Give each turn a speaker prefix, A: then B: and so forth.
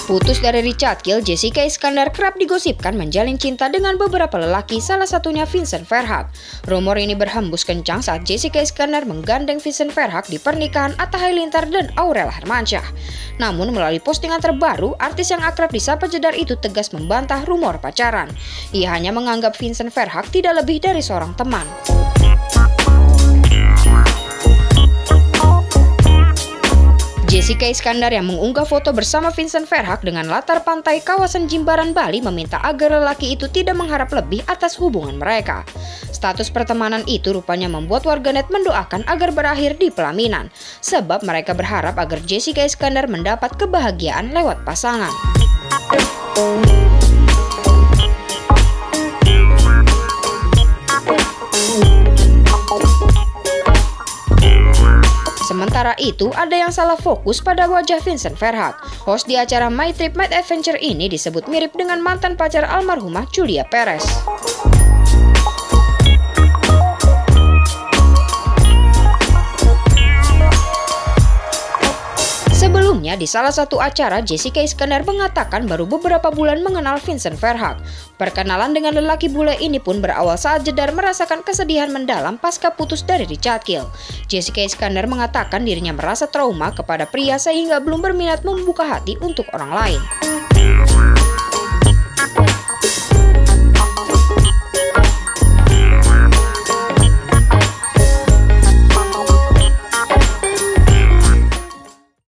A: Putus dari Richard Kiel, Jessica Iskandar kerap digosipkan menjalin cinta dengan beberapa lelaki, salah satunya Vincent Verhaeghe. Rumor ini berhembus kencang saat Jessica Iskandar menggandeng Vincent Verhaeghe di pernikahan Atta Halilintar dan Aurel Hermansyah. Namun melalui postingan terbaru, artis yang akrab disapa Jedar itu tegas membantah rumor pacaran. Ia hanya menganggap Vincent Verhaeghe tidak lebih dari seorang teman. Jessica Iskandar yang mengunggah foto bersama Vincent Verhaeghe dengan latar pantai kawasan Jimbaran, Bali meminta agar lelaki itu tidak mengharap lebih atas hubungan mereka. Status pertemanan itu rupanya membuat warganet mendoakan agar berakhir di pelaminan, sebab mereka berharap agar Jessica Iskandar mendapat kebahagiaan lewat pasangan. Sementara itu, ada yang salah fokus pada wajah Vincent Verhaeghe. Host di acara My Trip My Adventure ini disebut mirip dengan mantan pacar almarhumah Julia Perez. Sebelumnya, di salah satu acara, Jessica Iskandar mengatakan baru beberapa bulan mengenal Vincent Verhaeghe. Perkenalan dengan lelaki bule ini pun berawal saat Jedar merasakan kesedihan mendalam pasca putus dari Richard Kiel. Jessica Iskandar mengatakan dirinya merasa trauma kepada pria sehingga belum berminat membuka hati untuk orang lain.